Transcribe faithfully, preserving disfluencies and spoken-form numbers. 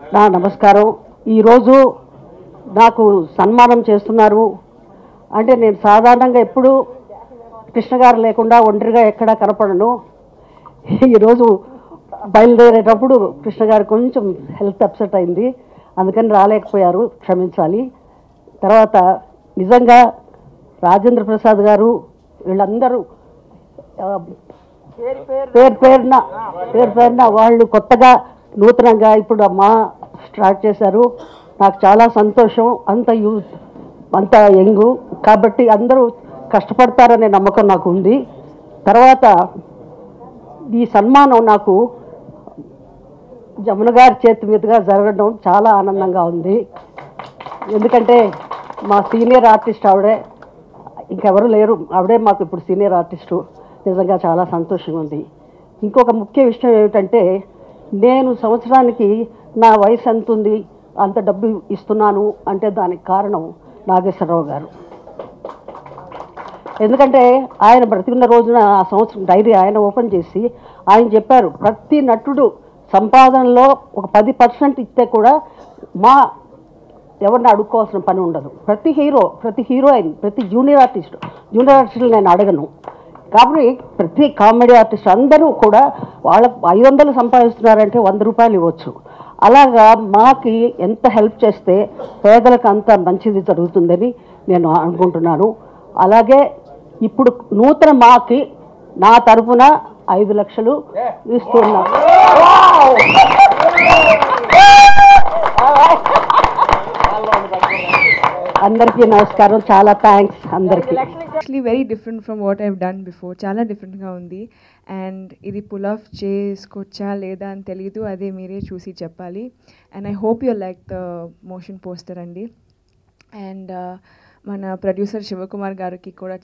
నా నమస్కారం. ఈరోజు నాకు సన్మానం చేస్తున్నారు అంటే నేను సాధారణంగా ఎప్పుడు కృష్ణ గారు లేకుండా ఒంటరిగా ఎక్కడ కనపడను. ఈరోజు బయలుదేరేటప్పుడు కృష్ణ గారు కొంచెం హెల్త్ అప్సెట్ అయింది, అందుకని రాలేకపోయారు, క్షమించాలి. తర్వాత నిజంగా రాజేంద్ర ప్రసాద్ గారు వీళ్ళందరూ పేరు పేరున పేరు పేరున వాళ్ళు కొత్తగా నూతనంగా ఇప్పుడు అమ్మ స్టార్ట్ చేశారు. నాకు చాలా సంతోషం. అంత యూత్ అంత యంగు కాబట్టి అందరూ కష్టపడతారనే నమ్మకం నాకు ఉంది. తర్వాత ఈ సన్మానం నాకు జమున గారి చేతి మీదుగా జరగడం చాలా ఆనందంగా ఉంది. ఎందుకంటే మా సీనియర్ ఆర్టిస్ట్ ఆవిడే, ఇంకెవరు లేరు, ఆవిడే మాకు ఇప్పుడు సీనియర్ ఆర్టిస్టు. నిజంగా చాలా సంతోషంగా ఉంది. ఇంకొక ముఖ్య విషయం ఏమిటంటే నేను సంవత్సరానికి నా వయసు ఎంత ఉంది అంత డబ్బు ఇస్తున్నాను అంటే దానికి కారణం నాగేశ్వరరావు గారు. ఎందుకంటే ఆయన బ్రతికున్న రోజున ఆ సంవత్సరం డైరీ ఆయన ఓపెన్ చేసి ఆయన చెప్పారు, ప్రతి నటుడు సంపాదనలో ఒక పది పర్సెంట్ ఇస్తే కూడా మా ఎవరిని అడుక్కోవాల్సిన పని ఉండదు. ప్రతి హీరో ప్రతి హీరోయిన్ ప్రతి జూనియర్ ఆర్టిస్ట్ జూనియర్ ఆర్టిస్టులు నేను అడగను. కాబట్టి ప్రతి కామెడీ ఆర్టిస్ట్ అందరూ కూడా వాళ్ళ ఐదు వందలు సంపాదిస్తున్నారంటే వంద రూపాయలు ఇవ్వచ్చు. అలాగా మాకి ఎంత హెల్ప్ చేస్తే పేదలకు అంత మంచిది జరుగుతుందని నేను అనుకుంటున్నాను. అలాగే ఇప్పుడు నూతన మాకి నా తరఫున ఐదు లక్షలు ఇస్తున్నాను. అందరికీ నమస్కారం, చాలా థ్యాంక్స్ అందరికీ. Actually very different from what I've done before. చాలా డిఫరెంట్గా ఉంది. అండ్ ఇది పుల్ ఆఫ్ చేసుకోవచ్చా లేదా అని తెలీదు, అదే మీరే చూసి చెప్పాలి. And I hope you like the motion poster అండి. అండ్ మన ప్రొడ్యూసర్ శివకుమార్ గారికి కూడా